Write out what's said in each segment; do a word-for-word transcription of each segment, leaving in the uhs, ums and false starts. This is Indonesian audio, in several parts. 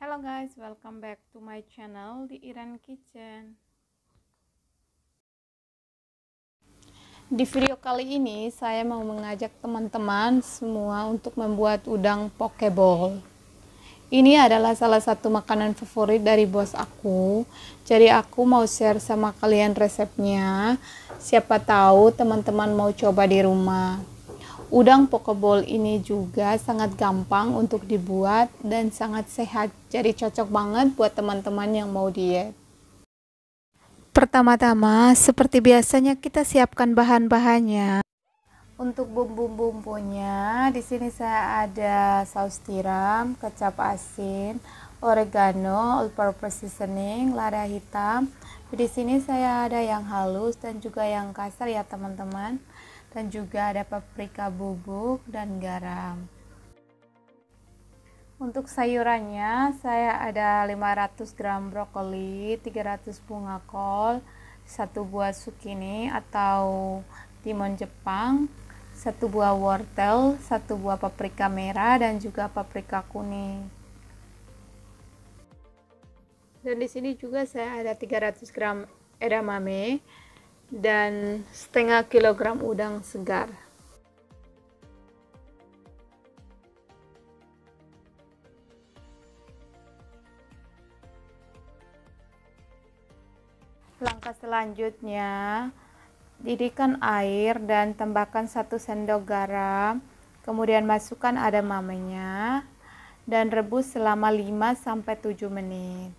Hello guys, welcome back to my channel di Iran Kitchen. Di video kali ini saya mau mengajak teman-teman semua untuk membuat udang poke bowl. Ini adalah salah satu makanan favorit dari bos aku. Jadi aku mau share sama kalian resepnya. Siapa tahu teman-teman mau coba di rumah. Udang poke bowl ini juga sangat gampang untuk dibuat dan sangat sehat. Jadi cocok banget buat teman-teman yang mau diet. Pertama-tama, seperti biasanya kita siapkan bahan-bahannya. Untuk bumbu-bumbunya, di sini saya ada saus tiram, kecap asin, oregano, all-purpose seasoning, lada hitam. Di sini saya ada yang halus dan juga yang kasar ya teman-teman. Dan juga ada paprika bubuk dan garam. Untuk sayurannya saya ada lima ratus gram brokoli, tiga ratus bunga kol, satu buah zucchini atau timun Jepang, satu buah wortel, satu buah paprika merah dan juga paprika kuning. Dan di sini juga saya ada tiga ratus gram edamame dan setengah kilogram udang segar. Langkah selanjutnya, didihkan air dan tambahkan satu sendok garam, kemudian masukkan edamamenya dan rebus selama lima sampai tujuh menit.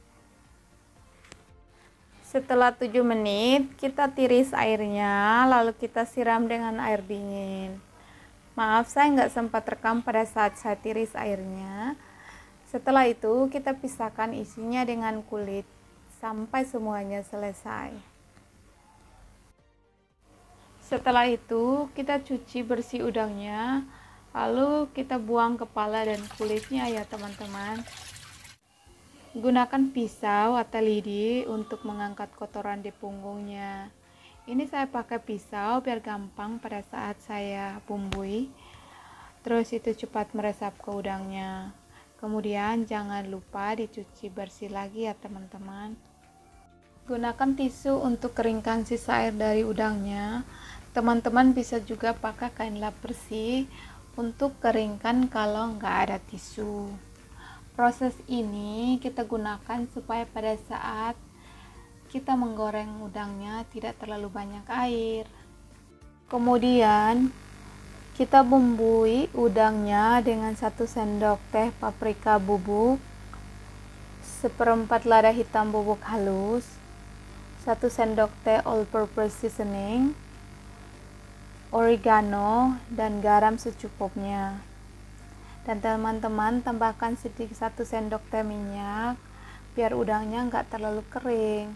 Setelah tujuh menit, kita tiris airnya, lalu kita siram dengan air dingin. Maaf, saya nggak sempat rekam pada saat saya tiris airnya. Setelah itu, kita pisahkan isinya dengan kulit, sampai semuanya selesai. Setelah itu, kita cuci bersih udangnya, lalu kita buang kepala dan kulitnya ya teman-teman. Gunakan pisau atau lidi untuk mengangkat kotoran di punggungnya. Ini saya pakai pisau biar gampang pada saat saya bumbui. Terus itu cepat meresap ke udangnya. Kemudian jangan lupa dicuci bersih lagi ya teman-teman. Gunakan tisu untuk keringkan sisa air dari udangnya. Teman-teman bisa juga pakai kain lap bersih untuk keringkan kalau nggak ada tisu. Proses ini kita gunakan supaya pada saat kita menggoreng udangnya tidak terlalu banyak air. Kemudian kita bumbui udangnya dengan satu sendok teh paprika bubuk, seperempat lada hitam bubuk halus, satu sendok teh all-purpose seasoning, oregano, dan garam secukupnya. Dan teman-teman tambahkan sedikit satu sendok teh minyak biar udangnya nggak terlalu kering.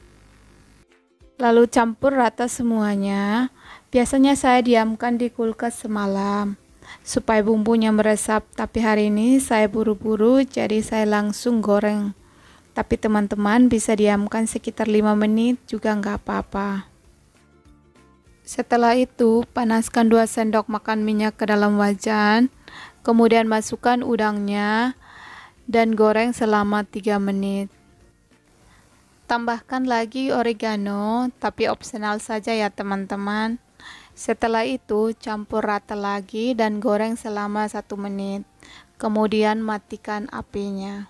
Lalu campur rata semuanya. Biasanya saya diamkan di kulkas semalam supaya bumbunya meresap, tapi hari ini saya buru-buru jadi saya langsung goreng. Tapi teman-teman bisa diamkan sekitar lima menit juga nggak apa-apa. Setelah itu panaskan dua sendok makan minyak ke dalam wajan. Kemudian masukkan udangnya dan goreng selama tiga menit. Tambahkan lagi oregano, tapi opsional saja ya teman-teman. Setelah itu campur rata lagi dan goreng selama satu menit. Kemudian matikan apinya.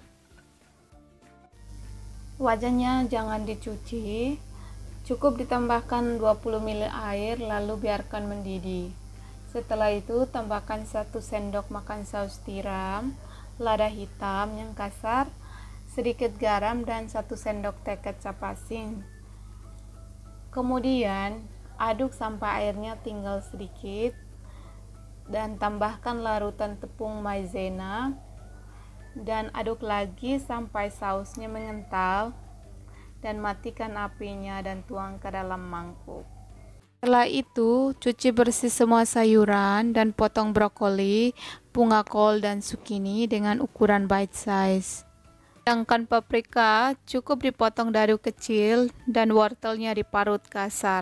Wajannya jangan dicuci. Cukup ditambahkan dua puluh mililiter air lalu biarkan mendidih. Setelah itu tambahkan satu sendok makan saus tiram, lada hitam yang kasar, sedikit garam dan satu sendok teh kecap asin. Kemudian aduk sampai airnya tinggal sedikit dan tambahkan larutan tepung maizena dan aduk lagi sampai sausnya mengental dan matikan apinya dan tuang ke dalam mangkuk. Setelah itu, cuci bersih semua sayuran dan potong brokoli, bunga kol, dan zucchini dengan ukuran bite size. Sedangkan paprika cukup dipotong dadu kecil dan wortelnya diparut kasar.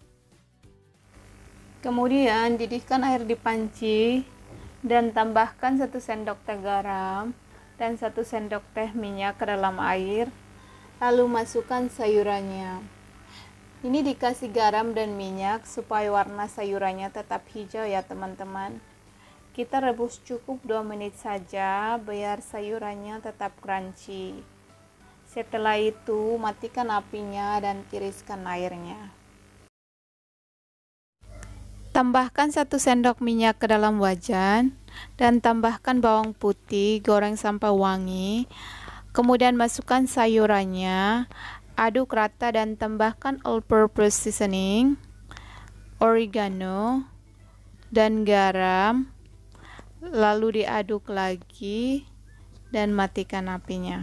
Kemudian didihkan air di panci dan tambahkan satu sendok teh garam dan satu sendok teh minyak ke dalam air, lalu masukkan sayurannya. Ini dikasih garam dan minyak supaya warna sayurannya tetap hijau ya teman-teman. Kita rebus cukup dua menit saja biar sayurannya tetap crunchy. Setelah itu matikan apinya dan tiriskan airnya. Tambahkan satu sendok minyak ke dalam wajan dan tambahkan bawang putih, goreng sampai wangi. Kemudian masukkan sayurannya, aduk rata dan tambahkan all-purpose seasoning, oregano, dan garam. Lalu diaduk lagi dan matikan apinya.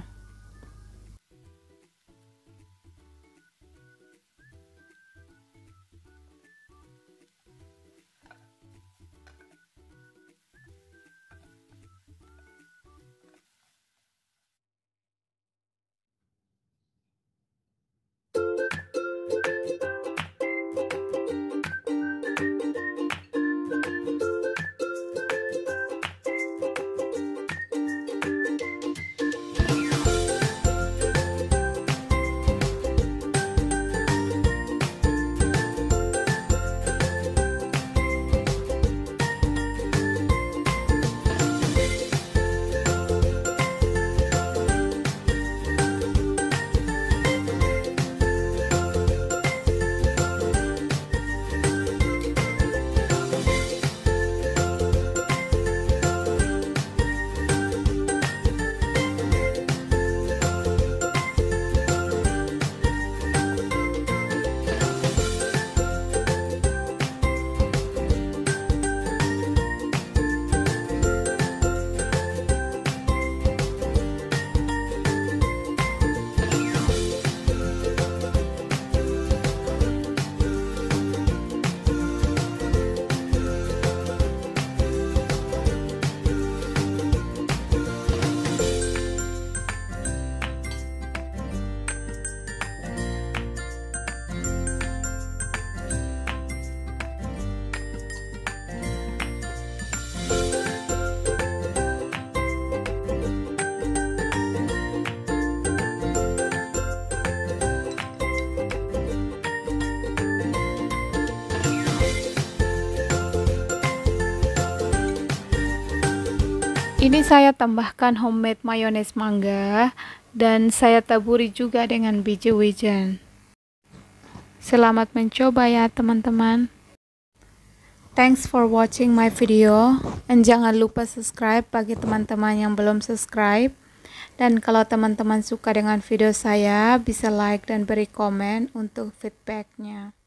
Ini saya tambahkan homemade mayones mangga dan saya taburi juga dengan biji wijen. Selamat mencoba ya teman-teman. Thanks for watching my video, and jangan lupa subscribe bagi teman-teman yang belum subscribe. Dan kalau teman-teman suka dengan video saya, bisa like dan beri komen untuk feedbacknya.